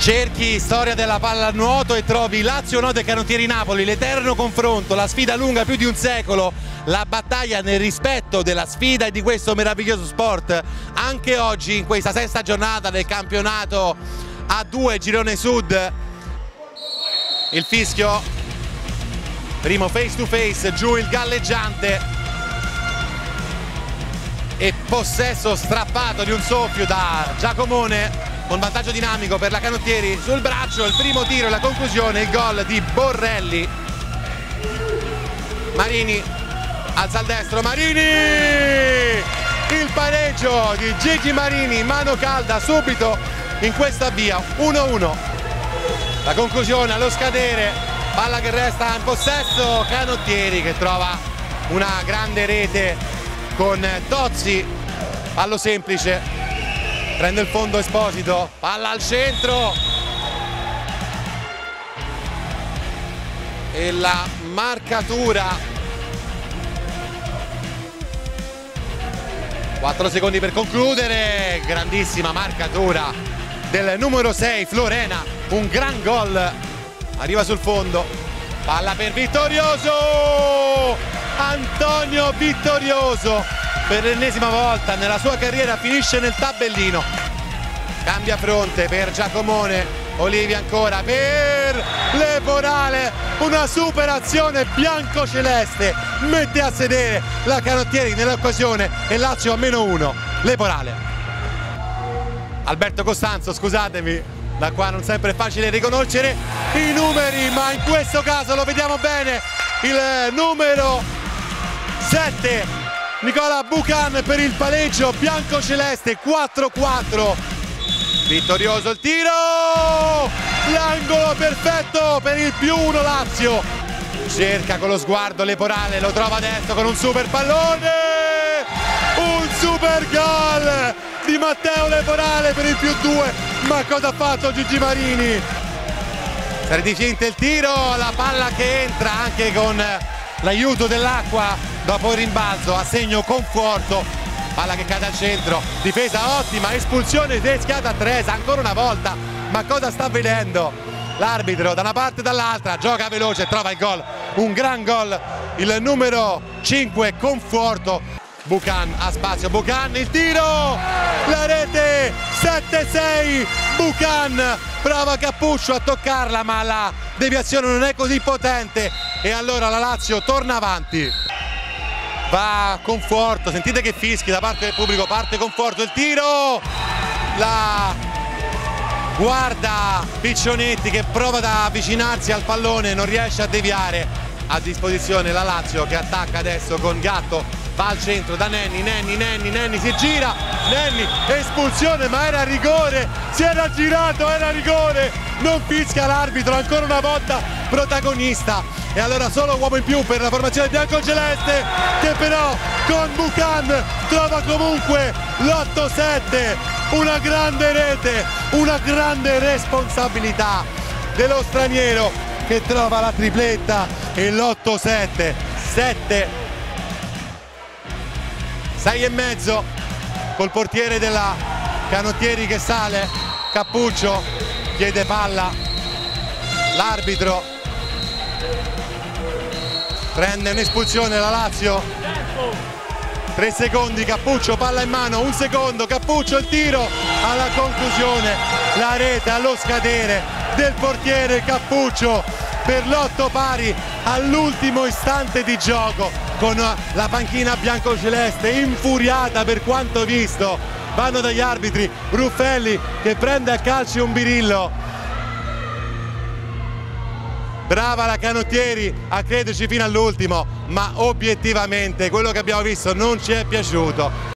Cerchi storia della pallanuoto e trovi Lazio Noto e Canottieri Napoli, l'eterno confronto, la sfida lunga più di un secolo, la battaglia nel rispetto della sfida e di questo meraviglioso sport. Anche oggi in questa sesta giornata del campionato A2 Girone Sud, il fischio, primo face to face, giù il galleggiante e possesso strappato di un soffio da Giacomone, con vantaggio dinamico per la Canottieri sul braccio. Il primo tiro e la conclusione, il gol di Borrelli. Marini alza al destro, Marini, il pareggio di Gigi Marini, mano calda subito in questa via, 1-1. La conclusione allo scadere, palla che resta in possesso, Canottieri che trova una grande rete con Tozzi, fallo semplice. Prende il fondo Esposito, palla al centro e la marcatura, 4 secondi per concludere, grandissima marcatura del numero 6 Florena, un gran gol, arriva sul fondo, palla per Vittorioso, Antonio Vittorioso. Per l'ennesima volta nella sua carriera finisce nel tabellino, cambia fronte per Giacomone, Olivi ancora per Leporale, una superazione bianco-celeste, mette a sedere la Canottieri nell'occasione e Lazio a -1, Leporale. Alberto Costanzo, scusatemi, da qua non sempre è facile riconoscere i numeri, ma in questo caso lo vediamo bene, il numero 7 Nicola Bucan per il pareggio bianco-celeste, 4-4. Vittorioso il tiro, l'angolo perfetto per il +1 Lazio. Cerca con lo sguardo Leporale, lo trova adesso con un super pallone, un super gol di Matteo Leporale per il +2. Ma cosa ha fatto Gigi Marini? Sarà di finta il tiro, la palla che entra anche con l'aiuto dell'acqua dopo il rimbalzo, a segno Conforto, palla che cade al centro, difesa ottima, espulsione rischiata a Tresa ancora una volta. Ma cosa sta vedendo l'arbitro da una parte e dall'altra? Gioca veloce, trova il gol, un gran gol, il numero 5 Conforto. Bucan ha spazio, Bucan il tiro, la rete, 7-6, Bucan, prova Cappuccio a toccarla ma la deviazione non è così potente e allora la Lazio torna avanti. Va Conforto, sentite che fischi da parte del pubblico, parte Conforto, il tiro, la guarda Piccionetti che prova ad avvicinarsi al pallone, non riesce a deviare. A disposizione la Lazio che attacca adesso con Gatto, va al centro da Nenni si gira, Nenni, espulsione ma era rigore, si era girato, era rigore, non fischia l'arbitro, ancora una volta protagonista. E allora solo uomo in più per la formazione biancoceleste che però con Bucan trova comunque l'8-7, una grande rete, una grande responsabilità dello straniero che trova la tripletta e l'8-7, 6,5 col portiere della Canottieri che sale, Cappuccio chiede palla, l'arbitro prende un'espulsione la Lazio, 3 secondi, Cappuccio palla in mano, 1 secondo, Cappuccio il tiro, alla conclusione la rete allo scadere del portiere Cappuccio per l'8 pari all'ultimo istante di gioco, con la panchina biancoceleste infuriata per quanto visto. Vanno dagli arbitri, Ruffelli che prende a calci un birillo. Brava la Canottieri a crederci fino all'ultimo, ma obiettivamente quello che abbiamo visto non ci è piaciuto.